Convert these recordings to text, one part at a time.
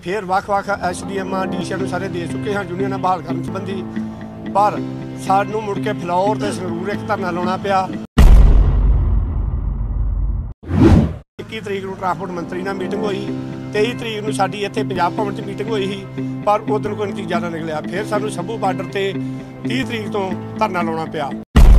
फिर ਵੱਖ-ਵੱਖ SDM ਡੀਸੀਆਂ ਨੂੰ ਸਾਰੇ ਦੇ ਚੁੱਕੇ ਹਾਂ ਯੂਨੀਅਨਾਂ ਬਹਾਲ ਕਰਨ ਸੰਬੰਧੀ, पर ਸਾਨੂੰ ਮੁੜ ਕੇ ਫਲੋਰ ਤੇ ਸੰਗਰੂਰ ਇੱਕ ਧਰਨਾ ਲਾਉਣਾ ਪਿਆ। 21 ਤਰੀਕ ਨੂੰ ਟਰਾਂਸਪੋਰਟ ਮੰਤਰੀ ਨਾਲ ਮੀਟਿੰਗ ਹੋਈ, 23 ਤਰੀਕ ਨੂੰ ਸਾਡੀ ਇੱਥੇ ਪੰਜਾਬ ਭਵਨ 'ਚ ਮੀਟਿੰਗ ਹੋਈ ਸੀ, ਪਰ ਉਦੋਂ ਕੋਈ ਨਤੀਜਾ ਨਾ ਨਿਕਲਿਆ। ਫਿਰ ਸਾਨੂੰ ਸੰਭੂ ਬਾਰਡਰ ਤੇ 30 ਤਰੀਕ ਤੋਂ ਧਰਨਾ ਲਾਉਣਾ ਪਿਆ।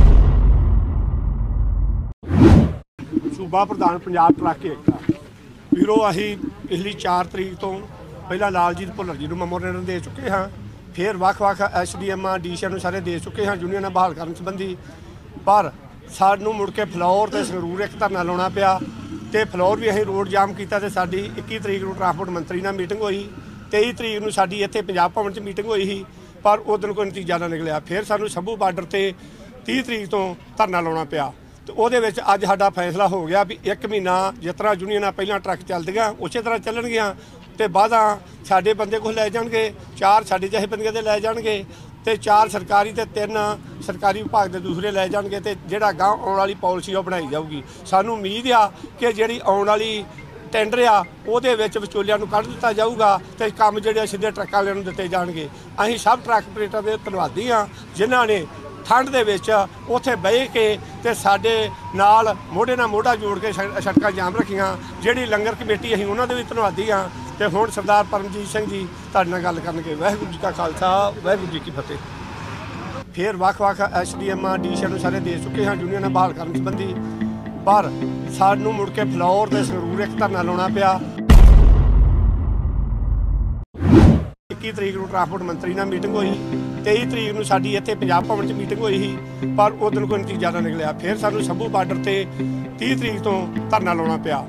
सूबा प्रधान पंजाब ट्रक एकता ਵੀਰੋ, ਅਸੀਂ पिछली 4 तरीक तो ਪਹਿਲਾਂ ਲਾਲਜੀਤ ਭੁੱਲਰ ਜੀ ਨੂੰ ਮੈਮੋਰੈਂਡਮ ਦੇ ਚੁੱਕੇ ਹਾਂ। ਫਿਰ ਵੱਖ-ਵੱਖ SDM ਡੀਸੀਆਂ ਨੂੰ ਸਾਰੇ ਦੇ ਚੁੱਕੇ ਹਾਂ ਯੂਨੀਅਨਾਂ ਬਹਾਲ ਕਰਨ ਸੰਬੰਧੀ, ਪਰ ਸਾਨੂੰ ਮੁੜ ਕੇ ਫਲੋਰ ਤੇ ਸੰਗਰੂਰ ਇੱਕ ਧਰਨਾ ਲਾਉਣਾ ਪਿਆ। ਤੇ ਫਲੋਰ ਵੀ ਅਸੀਂ ਰੋਡ ਜਾਮ ਕੀਤਾ ਤੇ ਸਾਡੀ 21 ਤਰੀਕ ਨੂੰ ਟਰਾਂਸਪੋਰਟ ਮੰਤਰੀ ਨਾਲ ਮੀਟਿੰਗ ਹੋਈ, 23 ਤਰੀਕ ਨੂੰ ਸਾਡੀ ਇੱਥੇ ਪੰਜਾਬ ਭਵਨ 'ਚ ਮੀਟਿੰਗ ਹੋਈ ਸੀ, ਪਰ ਉਦੋਂ ਕੋਈ ਨਤੀਜਾ ਨਾ ਨਿਕਲਿਆ। ਫਿਰ ਸਾਨੂੰ ਸੰਭੂ ਬਾਰਡਰ ਤੇ 30 ਤਰੀਕ ਤੋਂ ਧਰਨਾ ਲਾਉਣਾ ਪਿਆ। ਤੇ ਉਹਦੇ ਵਿੱਚ ਅੱਜ ਸਾਡਾ ਫੈਸਲਾ ਹੋ ਗਿਆ ਵੀ 1 ਮਹੀਨਾ ਜਿਸ ਤਰ੍ਹਾਂ ਯੂਨੀਅਨਾਂ ਪਹਿਲਾਂ ਟਰੱਕ ਚੱਲਦੀਆਂ ਉਸੇ ਤਰ੍ਹਾਂ ਚੱਲਣਗੀਆਂ ਤੇ ਬਾਅਦਾਂ ਸਾਡੇ ਬੰਦੇ ਕੋਲ ਲੈ ਜਾਣਗੇ, 4 ਸਾਡੇ ਜਿਹੇ ਬੰਦੇ ਦੇ ਲੈ ਜਾਣਗੇ ਤੇ 4 ਸਰਕਾਰੀ ਤੇ 3 ਸਰਕਾਰੀ ਵਿਭਾਗ ਦੇ ਦੂਸਰੇ ਲੈ ਜਾਣਗੇ ਤੇ ਜਿਹੜਾ ਗਾਂ ਆਉਣ ਵਾਲੀ ਪਾਲਿਸੀ ਉਹ ਬਣਾਈ ਜਾਊਗੀ। ਸਾਨੂੰ ਉਮੀਦ ਆ ਕਿ ਜਿਹੜੀ ਆਉਣ ਵਾਲੀ ਟੈਂਡਰ ਆ ਉਹਦੇ ਵਿੱਚ ਵਿਚੋਲਿਆਂ ਨੂੰ ਕੱਢ ਦਿੱਤਾ ਜਾਊਗਾ ਤੇ ਕੰਮ ਜਿਹੜੇ ਸਿੱਧੇ ਟਰੱਕਾਂ ਵਾਲਿਆਂ ਨੂੰ ਦਿੱਤੇ ਜਾਣਗੇ। ਅਸੀਂ ਸਭ ਟਰੱਕ ਆਪਰੇਟਰ ਦੇ ਧੰਨਵਾਦੀ ਹਾਂ ਜਿਨ੍ਹਾਂ ਨੇ ਠੰਡ ਦੇ ਵਿੱਚ ਉੱਥੇ ਬਹਿ ਕੇ ਤੇ ਸਾਡੇ ਨਾਲ ਮੋਢੇ ਨਾਲ ਮੋਢਾ ਜੋੜ ਕੇ ਸੜਕਾਂ ਜਾਮ ਰੱਖੀਆਂ। ਜਿਹੜੀ ਲੰਗਰ ਕਮੇਟੀ ਅਸੀਂ ਉਹਨਾਂ ਦੇ ਵੀ ਧੰਨਵਾਦੀ ਹਾਂ। ਤੇ ਹੁਣ ਸਰਦਾਰ ਪਰਮਜੀਤ ਸਿੰਘ ਜੀ ਤੁਹਾਡੇ ਨਾਲ ਗੱਲ ਕਰਨਗੇ। ਵਾਹਿਗੁਰੂ ਜੀ ਕਾ ਖਾਲਸਾ, ਵਾਹਿਗੁਰੂ ਜੀ ਕੀ ਫਤਿਹ। ਫਿਰ ਵੱਖ-ਵੱਖ SDM ਡੀਸੀਆਂ ਨੂੰ ਸਾਰੇ ਦੇ ਚੁੱਕੇ ਹਾਂ ਯੂਨੀਅਨਾਂ ਬਹਾਲ ਕਰਨ ਸੰਬੰਧੀ, ਪਰ ਸਾਨੂੰ ਮੁੜ ਕੇ ਫਲੋਰ ਤੇ ਸੰਗਰੂਰ ਇੱਕ ਧਰਨਾ ਲਾਉਣਾ ਪਿਆ। 21 ਤਰੀਕ ਨੂੰ ਟਰਾਂਸਪੋਰਟ ਮੰਤਰੀ ਨਾਲ ਮੀਟਿੰਗ ਹੋਈ, 23 ਤਰੀਕ ਨੂੰ ਸਾਡੀ ਇੱਥੇ ਪੰਜਾਬ ਭਵਨ 'ਚ ਮੀਟਿੰਗ ਹੋਈ ਸੀ, ਪਰ ਉਦੋਂ ਕੋਈ ਨਤੀਜਾ ਨਾ ਨਿਕਲਿਆ। ਫਿਰ ਸਾਨੂੰ ਸੰਭੂ ਬਾਰਡਰ ਤੇ 30 ਤਰੀਕ ਤੋਂ ਧਰਨਾ ਲਾਉਣਾ ਪਿਆ।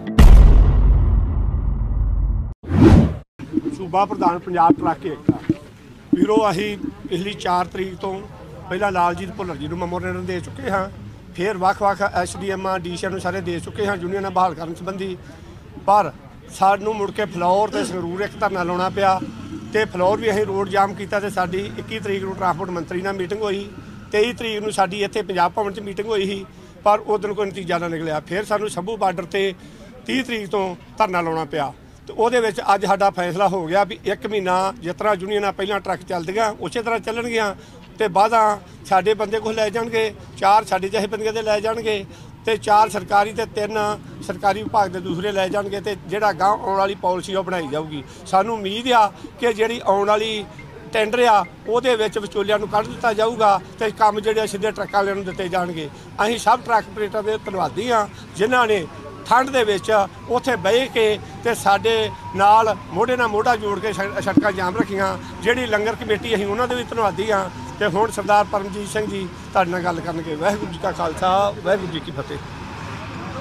सूबा प्रधान पंजाब ट्रक एकता ਵੀਰੋ, ਅਸੀਂ पिछली 4 तरीक तो ਪਹਿਲਾਂ ਲਾਲਜੀਤ ਭੁੱਲਰ ਜੀ ਨੂੰ ਮੈਮੋਰੈਂਡਮ ਦੇ ਚੁੱਕੇ ਹਾਂ। ਫਿਰ ਵੱਖ-ਵੱਖ SDM ਡੀਸੀਆਂ ਨੂੰ ਸਾਰੇ ਦੇ ਚੁੱਕੇ ਹਾਂ ਯੂਨੀਅਨਾਂ ਬਹਾਲ ਕਰਨ ਸੰਬੰਧੀ, ਪਰ ਸਾਨੂੰ ਮੁੜ ਕੇ ਫਲੋਰ ਤੇ ਸੰਗਰੂਰ ਇੱਕ ਧਰਨਾ ਲਾਉਣਾ ਪਿਆ। ਤੇ ਫਲੋਰ ਵੀ ਅਸੀਂ ਰੋਡ ਜਾਮ ਕੀਤਾ ਤੇ ਸਾਡੀ 21 ਤਰੀਕ ਨੂੰ ਟਰਾਂਸਪੋਰਟ ਮੰਤਰੀ ਨਾਲ ਮੀਟਿੰਗ ਹੋਈ, 23 ਤਰੀਕ ਨੂੰ ਸਾਡੀ ਇੱਥੇ ਪੰਜਾਬ ਭਵਨ 'ਚ ਮੀਟਿੰਗ ਹੋਈ ਸੀ, ਪਰ ਉਦੋਂ ਕੋਈ ਨਤੀਜਾ ਨਾ ਨਿਕਲਿਆ। ਫਿਰ ਸਾਨੂੰ ਸੰਭੂ ਬਾਰਡਰ ਤੇ 30 ਤਰੀਕ ਤੋਂ ਧਰਨਾ ਲਾਉਣਾ ਪਿਆ। ਤੇ ਉਹਦੇ ਵਿੱਚ ਅੱਜ ਸਾਡਾ ਫੈਸਲਾ ਹੋ ਗਿਆ ਵੀ 1 ਮਹੀਨਾ ਜਿਸ ਤਰ੍ਹਾਂ ਯੂਨੀਅਨਾਂ ਪਹਿਲਾਂ ਟਰੱਕ ਚੱਲਦੀਆਂ ਉਸੇ ਤਰ੍ਹਾਂ ਚੱਲਣਗੀਆਂ ਤੇ ਬਾਅਦਾਂ ਸਾਡੇ ਬੰਦੇ ਕੋਲ ਲੈ ਜਾਣਗੇ, 4 ਸਾਡੇ ਜਿਹੇ ਬੰਦੇ ਦੇ ਲੈ ਜਾਣਗੇ ਤੇ 4 ਸਰਕਾਰੀ ਤੇ 3 ਸਰਕਾਰੀ ਵਿਭਾਗ ਦੇ ਦੂਸਰੇ ਲੈ ਜਾਣਗੇ ਤੇ ਜਿਹੜਾ ਗਾਂ ਆਉਣ ਵਾਲੀ ਪਾਲਿਸੀ ਉਹ ਬਣਾਈ ਜਾਊਗੀ। ਸਾਨੂੰ ਉਮੀਦ ਆ ਕਿ ਜਿਹੜੀ ਆਉਣ ਵਾਲੀ ਟੈਂਡਰ ਆ ਉਹਦੇ ਵਿੱਚ ਵਿਚੋਲਿਆਂ ਨੂੰ ਕੱਢ ਦਿੱਤਾ ਜਾਊਗਾ ਤੇ ਕੰਮ ਜਿਹੜੇ ਸਿੱਧੇ ਟਰੱਕਾਂ ਵਾਲਿਆਂ ਨੂੰ ਦਿੱਤੇ ਜਾਣਗੇ। ਅਸੀਂ ਸਭ ਟਰੱਕ ਆਪਰੇਟਰ ਦੇ ਧੰਨਵਾਦੀ ਹਾਂ ਜਿਨ੍ਹਾਂ ਨੇ ਠੰਡ ਦੇ ਵਿੱਚ ਉੱਥੇ ਬਹਿ ਕੇ ਤੇ ਸਾਡੇ ਨਾਲ ਮੋਢੇ ਨਾਲ ਮੋਢਾ ਜੋੜ ਕੇ ਸੜਕਾਂ ਜਾਮ ਰੱਖੀਆਂ। ਜਿਹੜੀ ਲੰਗਰ ਕਮੇਟੀ ਅਸੀਂ ਉਹਨਾਂ ਦੇ ਵੀ ਧੰਨਵਾਦੀ ਹਾਂ। ਤੇ ਹੁਣ ਸਰਦਾਰ ਪਰਮਜੀਤ ਸਿੰਘ ਜੀ ਤੁਹਾਡੇ ਨਾਲ ਗੱਲ ਕਰਨਗੇ। ਵਾਹਿਗੁਰੂ ਜੀ ਕਾ ਖਾਲਸਾ, ਵਾਹਿਗੁਰੂ ਜੀ ਕੀ ਫਤਿਹ।